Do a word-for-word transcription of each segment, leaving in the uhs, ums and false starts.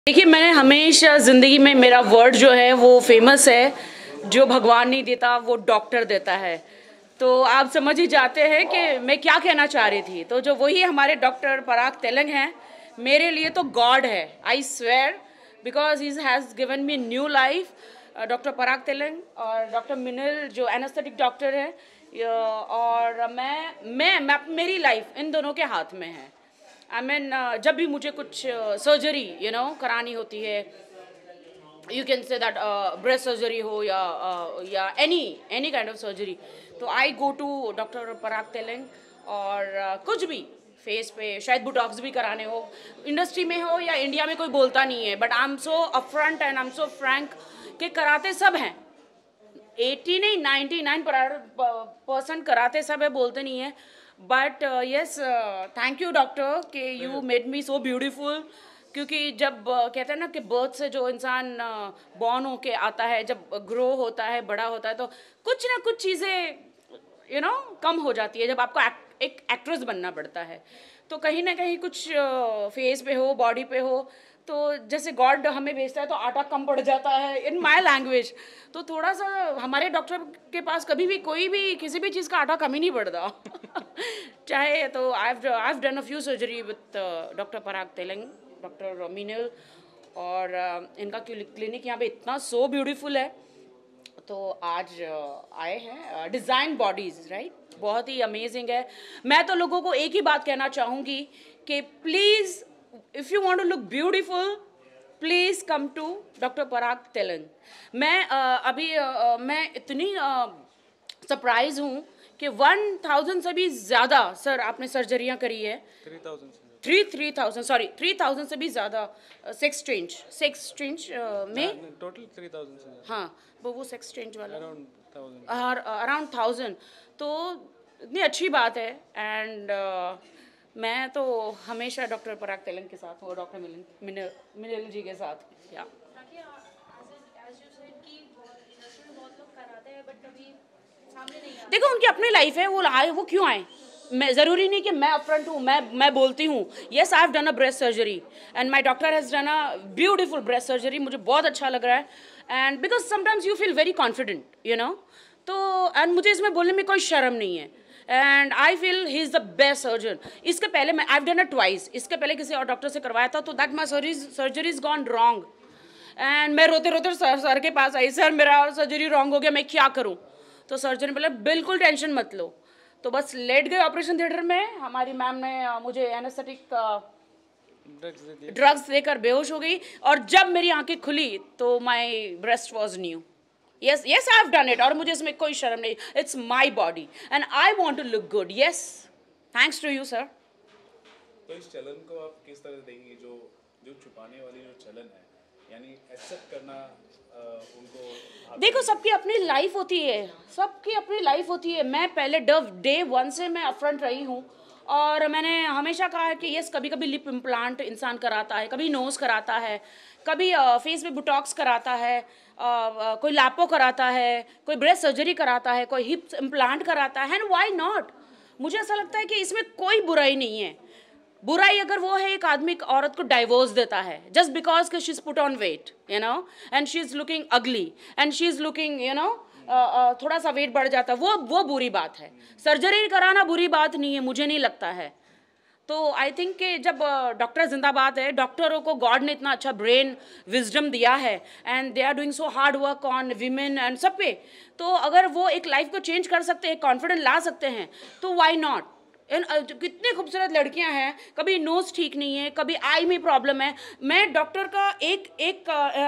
देखिए, मैंने हमेशा ज़िंदगी में मेरा वर्ड जो है वो फेमस है, जो भगवान नहीं देता वो डॉक्टर देता है। तो आप समझ ही जाते हैं कि मैं क्या कहना चाह रही थी। तो जो वही हमारे डॉक्टर पराग तेलंग हैं, मेरे लिए तो गॉड है, I swear, because he has given me new life. Doctor Parag Telang और डॉक्टर मिनल जो एनेस्थेटिक डॉक्टर है, और मैं मैं, मैं मेरी लाइफ इन दोनों के हाथ में है। I I mean mean, uh, जब भी मुझे कुछ सर्जरी यू नो करानी होती है, you can say that breast surgery हो या uh, या any any kind of surgery, तो I go to doctor Parag Telang. और uh, कुछ भी फेस पे शायद बुटॉक्स भी कराने हो, इंडस्ट्री में हो या इंडिया में, कोई बोलता नहीं है, but I am so upfront and I am so frank कि कराते सब हैं। एटी नहीं नाइन्टी नाइन परसेंट कराते सब है, बोलते नहीं है। But yes, thank you doctor कि you made me so beautiful. क्योंकि जब uh, कहते हैं ना कि बर्थ से जो इंसान बॉर्न uh, होके आता है, जब ग्रो होता है, बड़ा होता है, तो कुछ ना कुछ चीज़ें यू नो कम हो जाती है जब आपको एक, एक एक्ट्रेस बनना पड़ता है। तो कहीं ना कहीं कुछ फेस uh, पे हो, बॉडी पे हो, तो जैसे गॉड हमें भेजता है तो आटा कम पड़ जाता है, इन माय लैंग्वेज। तो थोड़ा सा हमारे डॉक्टर के पास कभी भी कोई भी किसी भी चीज़ का आटा कम ही नहीं पड़ता। चाहे तो I have done a few surgery with doctor Parag Telang, doctor Minal, और uh, इनका क्लिनिक यहाँ पे इतना सो ब्यूटीफुल है। तो आज uh, आए हैं डिज़ाइन बॉडीज़, राइट, बहुत ही अमेजिंग है। मैं तो लोगों को एक ही बात कहना चाहूँगी कि please, if you want to look beautiful, please come to doctor Parag Telang. मैं uh, अभी uh, मैं इतनी सरप्राइज uh, हूँ कि वन थाउजेंड से भी ज़्यादा सर आपने सर्जरियाँ करी है। Three thousand three three thousand sorry three thousand से भी ज़्यादा सेक्स स्ट्रेंज सेक्स स्ट्रेंज में टोटल थ्री थाउजेंड। हाँ, वो वो सेक्स स्ट्रेंज वाला अराउंड थाउजेंड अराउंड थाउजेंड तो इतनी अच्छी बात है। एंड uh, मैं तो हमेशा डॉक्टर पराग तेलंग के साथ हूँ, डॉक्टर मिलन मिनल मिनल जी के साथ। या देखो, उनकी अपनी लाइफ है, वो आए, वो क्यों आए, मैं ज़रूरी नहीं कि मैं अपफ्रंट हूँ, मैं मैं बोलती हूँ yes I have done a breast surgery and my doctor has done a beautiful breast surgery. मुझे बहुत अच्छा लग रहा है, and because sometimes you feel very confident you know. तो एंड मुझे इसमें बोलने में कोई शर्म नहीं है, and I feel he is the best surgeon. इसके पहले मैं I have done a twice, इसके पहले किसी और डॉक्टर से करवाया था, तो that my surgery is gone wrong, and मैं रोते रोते सर सर के पास आई, सर मेरा सर्जरी रॉन्ग हो गया, मैं क्या करूँ। तो सर्जन ने बोला बिल्कुल टेंशन मत लो। तो बस लेट गए ऑपरेशन थिएटर में, हमारी मैम ने मुझे एनेस्थेटिक ड्रग्स देकर बेहोश हो गई, और जब मेरी आंखें खुली तो my breast was new. Yes yes I have done it, और मुझे इसमें कोई शर्म नहीं, it's my body and I want to look good. Yes, thanks to you sir. तो इस चलन को आप किस तरह देंगी, जो जो छुपाने वाली जो चलन है, यानी एक्सेप्ट करना उनको? देखो, सबकी अपनी लाइफ होती है, सबकी अपनी लाइफ होती है। मैं पहले डे वन से मैं अपफ्रंट रही हूँ, और मैंने हमेशा कहा है कि यस, कभी कभी लिप इम्प्लांट इंसान कराता है, कभी नोज़ कराता है, कभी फेस पे बुटॉक्स कराता है, uh, कोई लैपो कराता है, कोई ब्रेस्ट सर्जरी कराता है, कोई हिप इम्प्लांट कराता है, एंड व्हाई नॉट। मुझे ऐसा लगता है कि इसमें कोई बुराई नहीं है। बुराई अगर वो है एक आदमी एक औरत को डाइवोर्स देता है जस्ट बिकॉज कि she is put on weight you know, and she is looking ugly, and she is looking you know, थोड़ा सा वेट बढ़ जाता है, वो वो बुरी बात है। सर्जरी कराना बुरी बात नहीं है, मुझे नहीं लगता है। तो आई थिंक कि जब डॉक्टर जिंदाबाद है, डॉक्टरों को गॉड ने इतना अच्छा ब्रेन विजडम दिया है, and they are doing so hard work on women and सब पे, तो अगर वो एक लाइफ को चेंज कर सकते हैं, कॉन्फिडेंस ला सकते हैं, तो वाई नॉट। कितनी खूबसूरत लड़कियां हैं, कभी नोज ठीक नहीं है, कभी आई में प्रॉब्लम है। मैं डॉक्टर का एक एक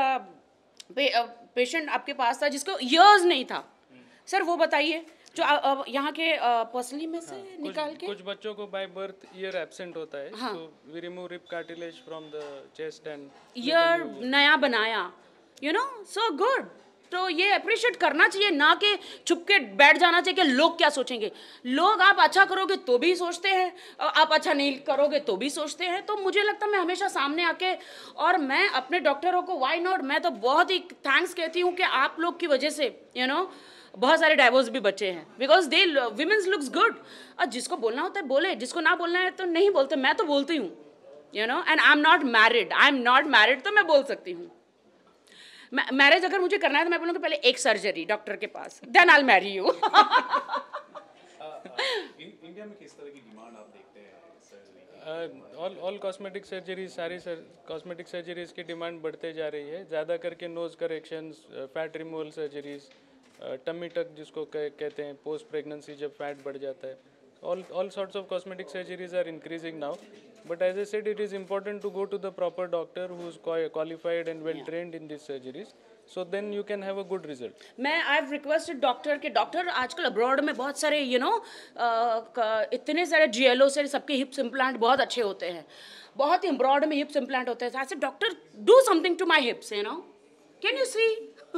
पे, पेशेंट आपके पास था जिसको ईयर्स नहीं था, सर वो बताइए, जो यहाँ के पर्सनली में से हाँ, निकाल कुछ, के कुछ बच्चों को बाय बर्थ ईयर एब्सेंट होता है, हाँ, तो we remove rib cartilage from the chest and ear नया बनाया, यू नो, सो गुड। तो ये अप्रिशिएट करना चाहिए, ना कि छुप के बैठ जाना चाहिए कि लोग क्या सोचेंगे। लोग, आप अच्छा करोगे तो भी सोचते हैं, आप अच्छा नहीं करोगे तो भी सोचते हैं। तो मुझे लगता है मैं हमेशा सामने आके, और मैं अपने डॉक्टरों को व्हाई नॉट, मैं तो बहुत ही थैंक्स कहती हूँ कि आप लोग की वजह से यू नो बहुत सारे डाइवोर्स भी बचे हैं, because they womens looks good. और जिसको बोलना होता है बोले, जिसको ना बोलना है तो नहीं बोलते। मैं तो बोलती हूँ, you know, and I am not married, I am not married, तो मैं बोल सकती हूँ। मैरिज अगर मुझे करना है तो मैं बोलूँगी पहले एक सर्जरी डॉक्टर के पास, then I will marry you. India में किस तरह की डिमांड आप देखते हैं surgery? All all cosmetic surgeries, सारी सर कॉस्मेटिक सर्जरीज की डिमांड बढ़ते जा रही है, ज़्यादा करके nose corrections, fat removal surgeries, tummy tuck जिसको कह, कहते हैं पोस्ट प्रेगनेंसी जब फैट बढ़ जाता है, all all sorts of cosmetic surgeries are increasing now, but as I said, it is important to go to the proper doctor who is qualified and well trained in these surgeries, so then you can have a good result. मैं I have requested doctor के doctor आजकल abroad में बहुत सारे you know इतने सारे जीएलओ से सबके हिप्स इम्प्लांट बहुत अच्छे होते हैं, बहुत ही अब्रॉड में हिप्स इम्प्लांट होते हैं। ऐसे doctor do something to my hips, you know, can you see.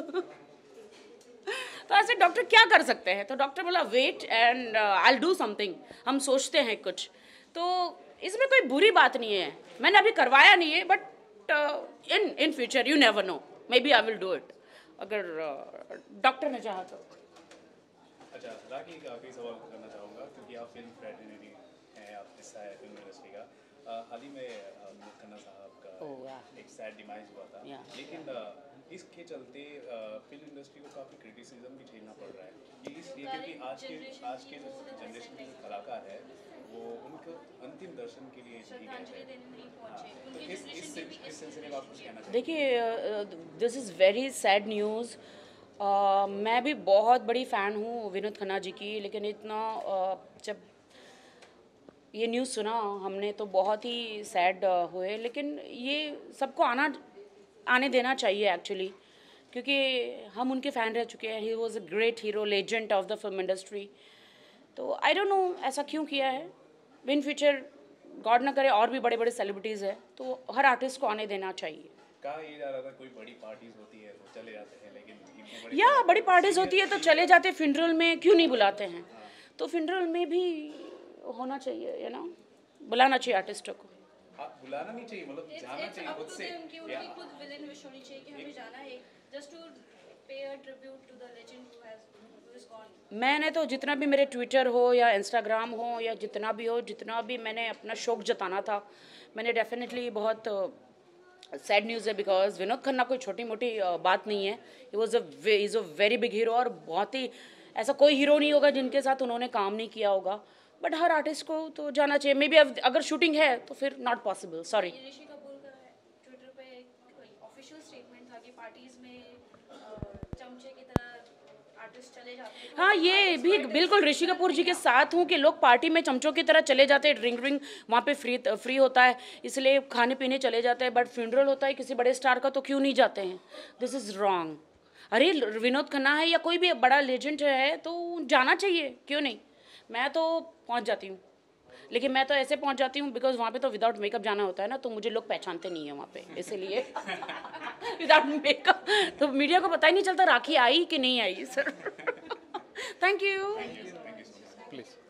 तो ऐसे डॉक्टर क्या कर सकते हैं? तो डॉक्टर बोला wait and I will do something, हम सोचते हैं कुछ। तो इसमें कोई बुरी बात नहीं है, मैंने अभी करवाया नहीं है, but in in future you never know, maybe I will do it अगर डॉक्टर uh, ने चाहा तो। अच्छा, राखी का आखिरी सवाल करना चाहूँगा क्योंकि आप फिल्म फ्रेटर्निटी हैं, आप हिस्सा है फिल्म इंडस्ट्री का। uh, हाल ही में विनोद खन्ना साहब का oh, yeah. एक सैड डिमाइज हुआ था, yeah. लेकिन uh, इसके चलते फिल्म इंडस्ट्री को काफ़ी क्रिटिसिज्म भी झेलना पड़ रहा है। ये इसलिए क्योंकि आज के आज के जो जनरेशन के कलाकार है वो उनको अंतिम दर्शन के लिए ही गए थे। तो इस इस इस सिलसिले में आप कुछ कहना चाहेंगे? देखिए, this is very sad news. मैं भी बहुत बड़ी फ़ैन हूँ विनोद खन्ना जी की, लेकिन इतना uh, जब ये न्यूज़ सुना हमने तो बहुत ही सैड uh, हुए, लेकिन ये सबको आना आने देना चाहिए एक्चुअली, क्योंकि हम उनके फ़ैन रह चुके हैं। He was a great hero, legend of the film industry. तो आई डोंट नो ऐसा क्यों किया है। इन फ्यूचर गॉड ना करे और भी बड़े बड़े सेलिब्रिटीज़ हैं, तो हर आर्टिस्ट को आने देना चाहिए। कहा ये जा रहा था कोई बड़ी पार्टीज होती है तो चले जाते हैं, लेकिन या बड़ी पार्टीज होती है तो चले जाते हैं, फ्यूनरल में क्यों नहीं बुलाते हैं? तो फ्यूनरल में भी होना चाहिए, यू नो, बुलाना चाहिए आर्टिस्टों को। आप बुलाना नहीं चाहिए, मतलब जाना चाहिए खुद से। उनकी उनकी खुद विलन विश होनी चाहिए कि हमें जाना है, just to pay a tribute to the legend who has who is gone. मैंने तो जितना भी मेरे ट्विटर हो या इंस्टाग्राम हो या जितना भी हो, जितना भी मैंने अपना शौक जताना था, मैंने डेफिनेटली बहुत सैड न्यूज़ है, बिकॉज विनोद खन्ना कोई छोटी मोटी बात नहीं है। He was a is a very big hero, और बहुत ही ऐसा कोई हीरो नहीं होगा जिनके साथ उन्होंने काम नहीं किया होगा। बट हर आर्टिस्ट को तो जाना चाहिए। मे बी अगर शूटिंग है तो फिर not possible, sorry. Rishi Kapoor का ट्विटर पे एक ऑफिशियल स्टेटमेंट था कि पार्टीज में चमचे की तरह आर्टिस्ट चले जाते हैं। हाँ, ये भी बिल्कुल ऋषि कपूर जी के साथ हूँ कि लोग पार्टी में चमचों की तरह चले जाते हैं। ड्रिंक ड्रिंक वहाँ पे फ्री फ्री होता है, इसलिए खाने पीने चले जाते हैं। बट फ्यूनरल होता है किसी बड़े स्टार का तो क्यों नहीं जाते हैं? This is wrong. अरे विनोद खन्ना है या कोई भी बड़ा लेजेंड है तो जाना चाहिए, क्यों नहीं? मैं तो पहुंच जाती हूँ, लेकिन मैं तो ऐसे पहुंच जाती हूँ बिकॉज वहाँ पे तो विदाउट मेकअप जाना होता है ना, तो मुझे लोग पहचानते नहीं है वहाँ पे, इसलिए विदाउट मेकअप तो मीडिया को पता ही नहीं चलता राखी आई कि नहीं आई। Sir, thank you. Please.